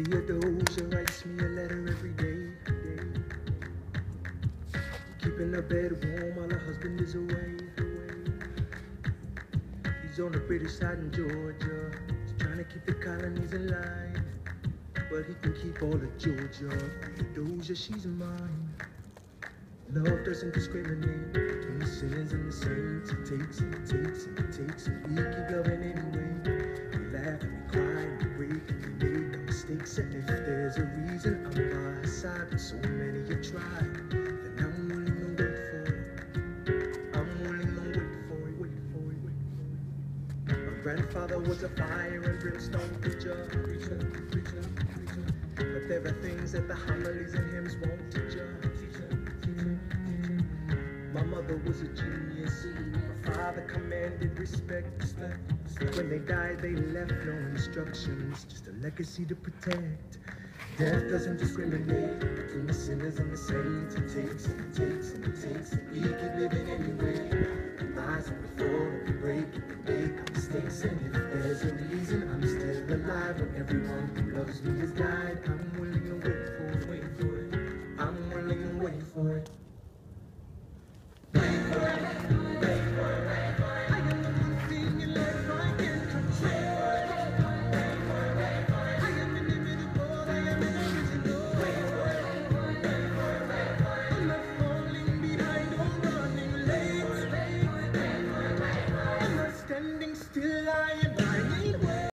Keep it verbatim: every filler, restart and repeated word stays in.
Theodosia writes me a letter every day. Keeping her bed warm while her husband is away. He's on the British side in Georgia. He's trying to keep the colonies alive, but he can keep all of Georgia. Theodosia, she's mine. Love doesn't discriminate between the sinners and the saints. It takes and it takes and it takes, and we keep loving anyway. We laugh and we cry and we break and we make our mistakes. And if there's a reason I'm by her side, but so many have tried, then I'm willing to wait for it. I'm willing to wait for it, wait for it, wait for it. My grandfather was a fire and brimstone preacher, preacher, preacher, preacher. But there are things that the homilies and hymns won't teach you. My mother was a genius. My father commanded respect. When they died, they left no instructions, just a legacy to protect. Death doesn't discriminate between the sinners and the saints. It takes and it takes and it takes, and we keep living anyway. We rise and we fall and we break and we make our mistakes. And if there's a reason I'm still alive when everyone who loves me has died, I'm